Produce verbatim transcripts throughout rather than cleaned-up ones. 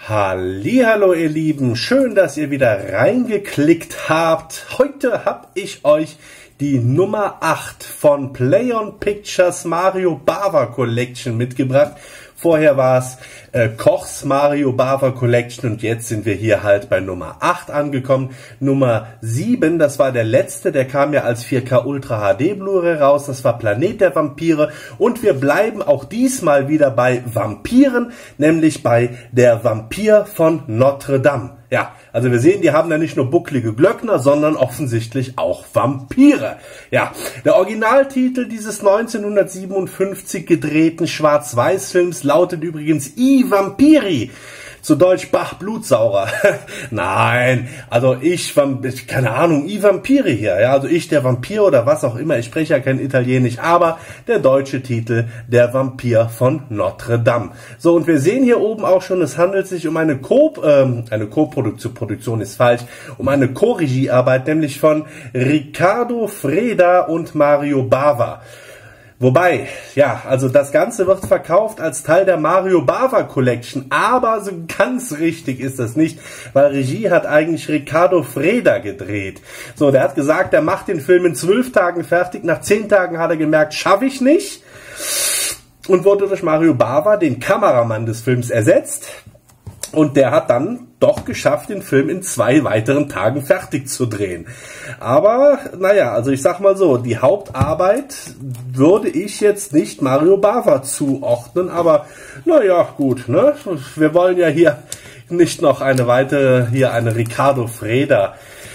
Hallihallo ihr Lieben, schön, dass ihr wieder reingeklickt habt. Heute habe ich euch die Nummer acht von Plaion Pictures Mario Bava Collection mitgebracht. Vorher war es äh, Kochs Mario Bava Collection und jetzt sind wir hier halt bei Nummer acht angekommen. Nummer sieben, das war der letzte, der kam ja als vier K Ultra H D Blu-ray raus, das war Planet der Vampire und wir bleiben auch diesmal wieder bei Vampiren, nämlich bei Der Vampir von Notre Dame. Ja, also wir sehen, die haben da nicht nur bucklige Glöckner, sondern offensichtlich auch Vampire. Ja, der Originaltitel dieses neunzehnhundertsiebenundfünfzig gedrehten Schwarz-Weiß-Films lautet übrigens I Vampiri. Zu Deutsch Bach Blutsaurer. Nein, also ich, keine Ahnung, I Vampiri hier. Ja, also ich, der Vampir oder was auch immer. Ich spreche ja kein Italienisch, aber der deutsche Titel Der Vampir von Notre Dame. So, und wir sehen hier oben auch schon, es handelt sich um eine Co, ähm, eine Co-Produktion, Produktion ist falsch, um eine Co-Regiearbeit, nämlich von Riccardo Freda und Mario Bava. Wobei, ja, also das Ganze wird verkauft als Teil der Mario Bava Collection, aber so ganz richtig ist das nicht, weil Regie hat eigentlich Riccardo Freda gedreht. So, der hat gesagt, er macht den Film in zwölf Tagen fertig, nach zehn Tagen hat er gemerkt, schaffe ich nicht, und wurde durch Mario Bava, den Kameramann des Films, ersetzt. Und der hat dann doch geschafft, den Film in zwei weiteren Tagen fertig zu drehen. Aber, naja, also ich sag mal so, die Hauptarbeit würde ich jetzt nicht Mario Bava zuordnen, aber naja, gut, ne? Wir wollen ja hier nicht noch eine weitere, hier eine Riccardo Freda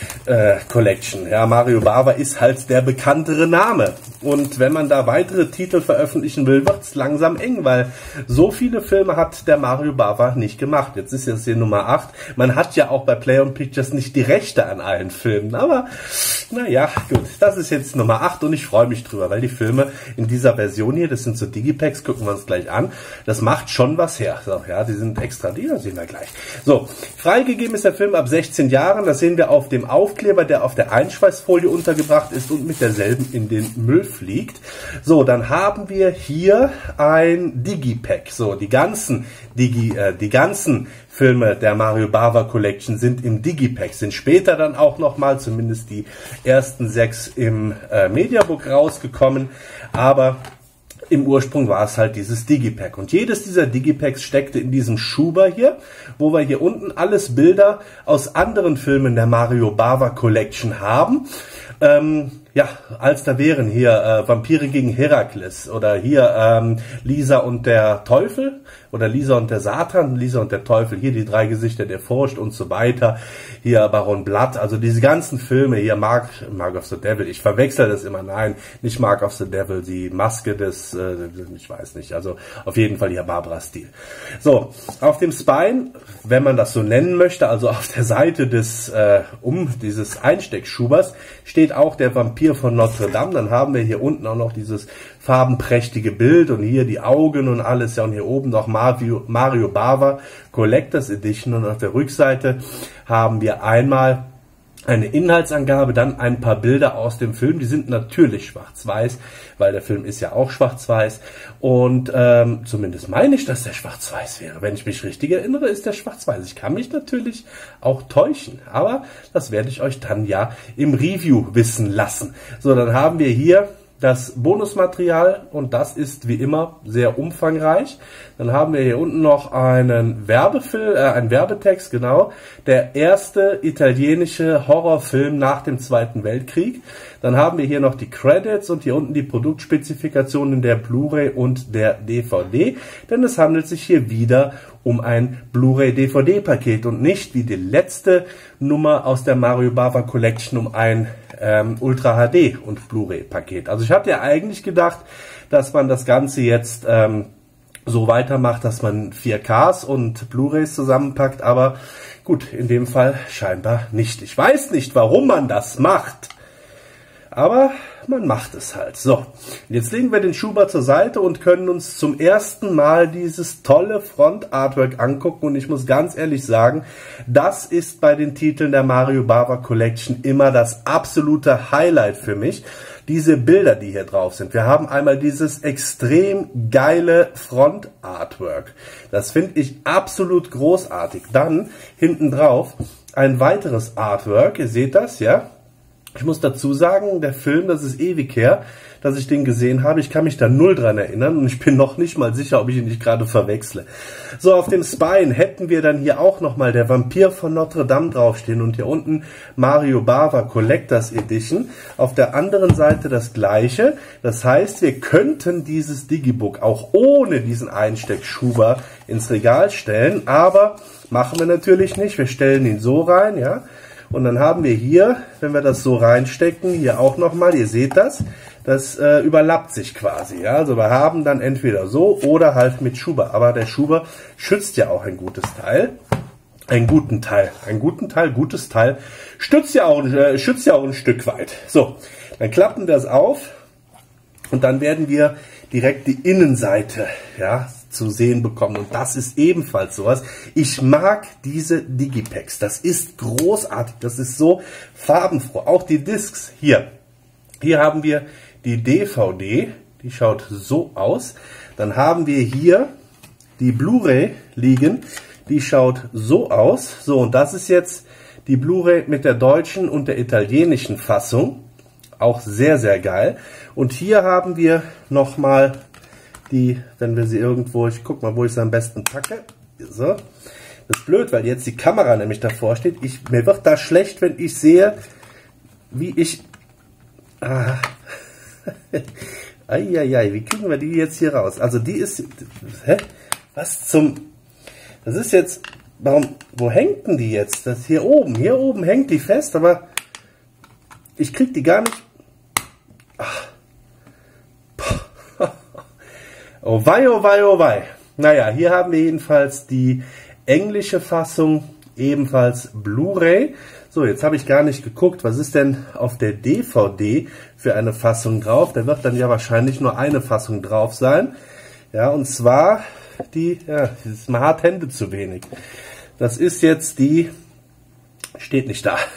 äh, Collection. Ja, Mario Bava ist halt der bekanntere Name. Und wenn man da weitere Titel veröffentlichen will, wird es langsam eng, weil so viele Filme hat der Mario Bava nicht gemacht. Jetzt ist jetzt hier Nummer acht. Man hat ja auch bei Plaion Pictures nicht die Rechte an allen Filmen. Aber naja, gut, das ist jetzt Nummer acht und ich freue mich drüber, weil die Filme in dieser Version hier, das sind so Digipacks, gucken wir uns gleich an, das macht schon was her. So, ja, die sind extra, die sehen wir gleich. So, freigegeben ist der Film ab sechzehn Jahren. Das sehen wir auf dem Aufkleber, der auf der Einschweißfolie untergebracht ist und mit derselben in den Müll fliegt. So, dann haben wir hier ein Digipack. So, die ganzen Digi, äh, die ganzen Filme der Mario Bava Collection sind im Digipack, sind später dann auch nochmal, zumindest die ersten sechs im äh, Mediabook rausgekommen, aber im Ursprung war es halt dieses Digipack. Und jedes dieser Digipacks steckte in diesem Schuber hier, wo wir hier unten alles Bilder aus anderen Filmen der Mario Bava Collection haben. Ähm, ja, als da wären hier äh, Vampire gegen Herakles oder hier ähm, Lisa und der Teufel oder Lisa und der Satan, Lisa und der Teufel, hier die drei Gesichter der Furcht und so weiter, hier Baron Blood, also diese ganzen Filme, hier Mark, Mark of the Devil, ich verwechsel das immer, nein, nicht Mark of the Devil, die Maske des, äh, ich weiß nicht, also auf jeden Fall hier Barbara Steele. So, auf dem Spine, wenn man das so nennen möchte, also auf der Seite des, äh, um dieses Einsteckschubers, steht auch der Vampir von Notre Dame. Dann haben wir hier unten auch noch dieses farbenprächtige Bild und hier die Augen und alles. Ja, und hier oben noch Mario, Mario Bava Collectors Edition. Und auf der Rückseite haben wir einmal eine Inhaltsangabe, dann ein paar Bilder aus dem Film. Die sind natürlich schwarz-weiß, weil der Film ist ja auch schwarz-weiß. Und ähm, zumindest meine ich, dass der schwarz-weiß wäre. Wenn ich mich richtig erinnere, ist der schwarz-weiß. Ich kann mich natürlich auch täuschen, aber das werde ich euch dann ja im Review wissen lassen. So, dann haben wir hier das Bonusmaterial und das ist wie immer sehr umfangreich. Dann haben wir hier unten noch einen Werbefilm, äh, einen Werbetext, genau. Der erste italienische Horrorfilm nach dem Zweiten Weltkrieg. Dann haben wir hier noch die Credits und hier unten die Produktspezifikationen der Blu-ray und der D V D. Denn es handelt sich hier wieder um ein Blu-ray-D V D-Paket und nicht wie die letzte Nummer aus der Mario Bava Collection um ein ähm, Ultra H D und Blu-ray-Paket. Also ich hatte ja eigentlich gedacht, dass man das Ganze jetzt ähm, so weitermacht, dass man vier Ks und Blu-rays zusammenpackt, aber gut, in dem Fall scheinbar nicht. Ich weiß nicht, warum man das macht, aber man macht es halt. So, jetzt legen wir den Schuber zur Seite und können uns zum ersten Mal dieses tolle Front-Artwork angucken. Und ich muss ganz ehrlich sagen, das ist bei den Titeln der Mario Bava Collection immer das absolute Highlight für mich. Diese Bilder, die hier drauf sind. Wir haben einmal dieses extrem geile Front-Artwork. Das finde ich absolut großartig. Dann hinten drauf ein weiteres Artwork. Ihr seht das, ja? Ich muss dazu sagen, der Film, das ist ewig her, dass ich den gesehen habe. Ich kann mich da null dran erinnern und ich bin noch nicht mal sicher, ob ich ihn nicht gerade verwechsle. So, auf dem Spine hätten wir dann hier auch nochmal der Vampir von Notre Dame draufstehen und hier unten Mario Bava Collectors Edition. Auf der anderen Seite das gleiche. Das heißt, wir könnten dieses Digibook auch ohne diesen Einsteckschuber ins Regal stellen, aber machen wir natürlich nicht. Wir stellen ihn so rein, ja. Und dann haben wir hier, wenn wir das so reinstecken, hier auch nochmal, ihr seht das, das äh, überlappt sich quasi. Ja? Also wir haben dann entweder so oder halt mit Schuber. Aber der Schuber schützt ja auch ein gutes Teil. Einen guten Teil. Einen guten Teil, gutes Teil. Stützt ja auch, äh, schützt ja auch ein Stück weit. So, dann klappen wir es auf und dann werden wir direkt die Innenseite, ja, zu sehen bekommen. Und das ist ebenfalls sowas. Ich mag diese Digipacks. Das ist großartig. Das ist so farbenfroh. Auch die Discs hier. Hier haben wir die D V D. Die schaut so aus. Dann haben wir hier die Blu-ray liegen. Die schaut so aus. So, und das ist jetzt die Blu-ray mit der deutschen und der italienischen Fassung. Auch sehr, sehr geil. Und hier haben wir nochmal die, wenn wir sie irgendwo, ich guck mal, wo ich sie am besten packe. So. Das ist blöd, weil jetzt die Kamera nämlich davor steht. Ich, mir wird da schlecht, wenn ich sehe, wie ich... Ah. Eieiei, wie kriegen wir die jetzt hier raus? Also die ist... Hä? Was zum... Das ist jetzt... Warum... Wo hängt denn die jetzt? Das hier oben. Hier oben hängt die fest, aber ich krieg die gar nicht... Ach. Oh wei, oh wei, oh wei. Naja, hier haben wir jedenfalls die englische Fassung, ebenfalls Blu-ray. So, jetzt habe ich gar nicht geguckt, was ist denn auf der D V D für eine Fassung drauf. Da wird dann ja wahrscheinlich nur eine Fassung drauf sein. Ja, und zwar die, ja, man hat Hände zu wenig. Das ist jetzt die, steht nicht da.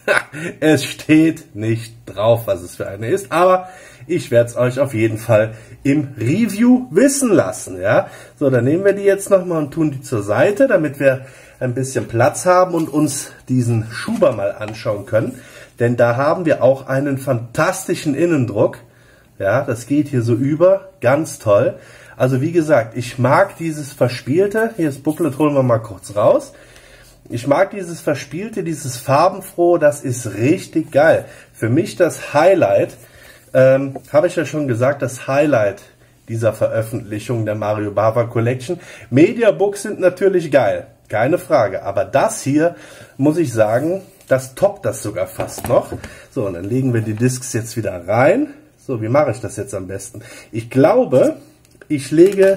Es steht nicht drauf, was es für eine ist, aber ich werde es euch auf jeden Fall im Review wissen lassen. Ja? So, dann nehmen wir die jetzt nochmal und tun die zur Seite, damit wir ein bisschen Platz haben und uns diesen Schuber mal anschauen können. Denn da haben wir auch einen fantastischen Innendruck. Ja, das geht hier so über, ganz toll. Also wie gesagt, ich mag dieses Verspielte. Hier das Booklet holen wir mal kurz raus. Ich mag dieses Verspielte, dieses Farbenfrohe, das ist richtig geil. Für mich das Highlight, ähm, habe ich ja schon gesagt, das Highlight dieser Veröffentlichung der Mario Bava Collection. Mediabooks sind natürlich geil, keine Frage. Aber das hier, muss ich sagen, das toppt das sogar fast noch. So, und dann legen wir die Discs jetzt wieder rein. So, wie mache ich das jetzt am besten? Ich glaube, ich lege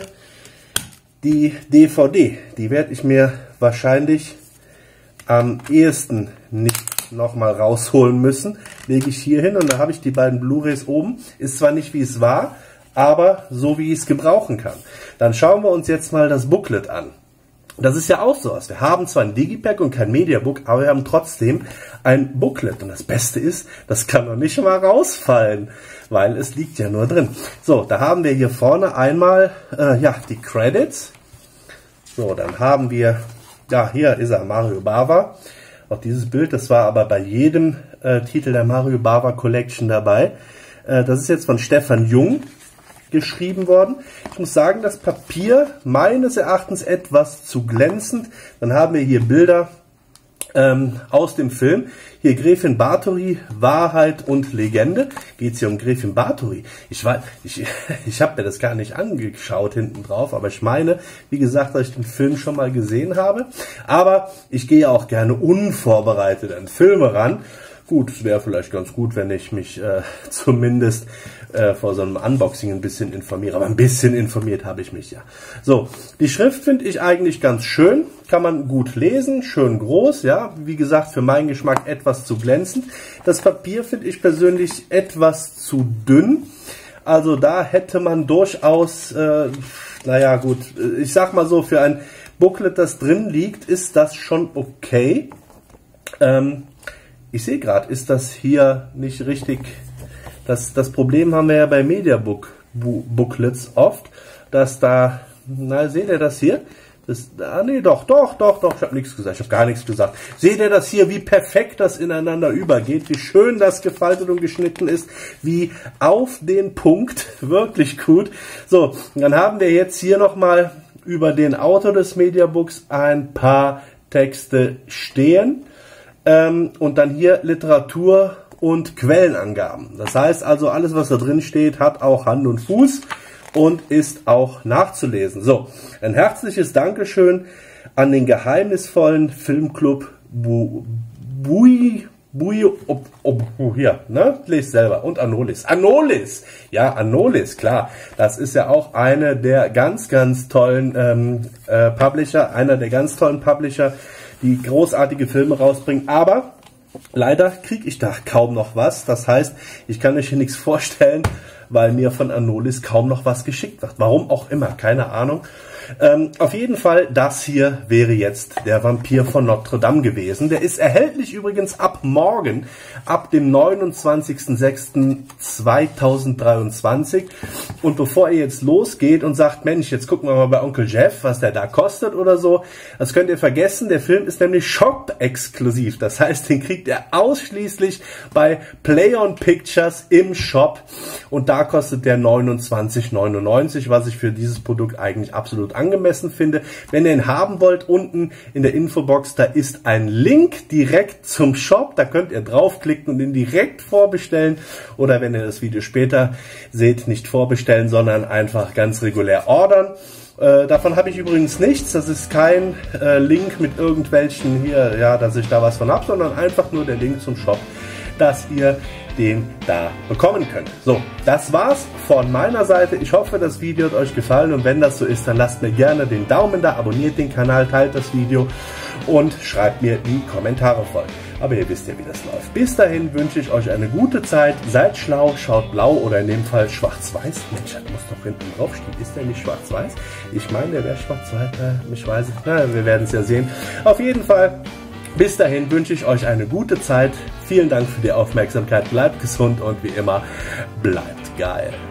die D V D, die werde ich mir wahrscheinlich am ehesten nicht nochmal rausholen müssen. Lege ich hier hin und da habe ich die beiden Blu-rays oben. Ist zwar nicht wie es war, aber so wie ich es gebrauchen kann. Dann schauen wir uns jetzt mal das Booklet an. Das ist ja auch so was. Wir haben zwar ein Digipack und kein Mediabook, aber wir haben trotzdem ein Booklet. Und das Beste ist, das kann noch nicht mal rausfallen, weil es liegt ja nur drin. So, da haben wir hier vorne einmal äh, ja, die Credits. So, dann haben wir, ja, hier ist er, Mario Bava. Auch dieses Bild, das war aber bei jedem äh, Titel der Mario Bava Collection dabei. Äh, das ist jetzt von Stefan Jung geschrieben worden. Ich muss sagen, das Papier meines Erachtens etwas zu glänzend. Dann haben wir hier Bilder ähm, aus dem Film. Hier Gräfin Bathory, Wahrheit und Legende. Geht es hier um Gräfin Bathory? Ich, weiß, ich, ich habe mir das gar nicht angeschaut hinten drauf, aber ich meine, wie gesagt, dass ich den Film schon mal gesehen habe. Aber ich gehe auch gerne unvorbereitet an Filme ran. Gut, es wäre vielleicht ganz gut, wenn ich mich äh, zumindest äh, vor so einem Unboxing ein bisschen informiere. Aber ein bisschen informiert habe ich mich ja. So, die Schrift finde ich eigentlich ganz schön. Kann man gut lesen, schön groß, ja. Wie gesagt, für meinen Geschmack etwas zu glänzend. Das Papier finde ich persönlich etwas zu dünn. Also da hätte man durchaus, äh, naja gut, ich sag mal so, für ein Booklet, das drin liegt, ist das schon okay. Ähm, Ich sehe gerade, ist das hier nicht richtig, das, das Problem haben wir ja bei Mediabook Booklets oft, dass da, na seht ihr das hier? Das, ah nee, doch, doch, doch, doch, ich habe nichts gesagt, ich habe gar nichts gesagt. Seht ihr das hier, wie perfekt das ineinander übergeht, wie schön das gefaltet und geschnitten ist, wie auf den Punkt, wirklich gut. So, dann haben wir jetzt hier nochmal über den Autor des Mediabooks ein paar Texte stehen. Ähm, und dann hier Literatur und Quellenangaben. Das heißt also, alles was da drin steht, hat auch Hand und Fuß und ist auch nachzulesen. So, ein herzliches Dankeschön an den geheimnisvollen Filmclub Bu, Bui, Bui, ob, ob, hier, ne? Lest selber. Und Anolis. Anolis! Ja, Anolis, klar. Das ist ja auch eine der ganz, ganz tollen ähm, äh, Publisher, einer der ganz tollen Publisher, die großartige Filme rausbringen, aber leider kriege ich da kaum noch was. Das heißt, ich kann euch hier nichts vorstellen, weil mir von Anolis kaum noch was geschickt wird. Warum auch immer, keine Ahnung. Ähm, auf jeden Fall, das hier wäre jetzt der Vampir von Notre Dame gewesen. Der ist erhältlich übrigens ab morgen, ab dem neunundzwanzigsten sechsten zweitausenddreiundzwanzig. Und bevor ihr jetzt losgeht und sagt, Mensch, jetzt gucken wir mal bei Onkel Jeff, was der da kostet oder so, das könnt ihr vergessen. Der Film ist nämlich Shop-exklusiv. Das heißt, den kriegt ihr ausschließlich bei Play-on Pictures im Shop. Und da kostet der neunundzwanzig neunundneunzig, was ich für dieses Produkt eigentlich absolut angemessen finde. Wenn ihr ihn haben wollt, unten in der Infobox, da ist ein Link direkt zum Shop. Da könnt ihr draufklicken und ihn direkt vorbestellen. Oder wenn ihr das Video später seht, nicht vorbestellen, sondern einfach ganz regulär ordern. Äh, davon habe ich übrigens nichts. Das ist kein äh, Link mit irgendwelchen hier, ja, dass ich da was von habe, sondern einfach nur der Link zum Shop, dass ihr den da bekommen könnt. So, das war's von meiner Seite. Ich hoffe, das Video hat euch gefallen und wenn das so ist, dann lasst mir gerne den Daumen da, abonniert den Kanal, teilt das Video und schreibt mir die Kommentare voll. Aber ihr wisst ja, wie das läuft. Bis dahin wünsche ich euch eine gute Zeit. Seid schlau, schaut blau oder in dem Fall schwarz-weiß. Mensch, das muss doch hinten draufstehen. Ist der nicht schwarz-weiß? Ich meine, der wäre schwarz-weiß. Äh, ich weiß es. Na, wir werden es ja sehen. Auf jeden Fall. Bis dahin wünsche ich euch eine gute Zeit. Vielen Dank für die Aufmerksamkeit. Bleibt gesund und wie immer, bleibt geil.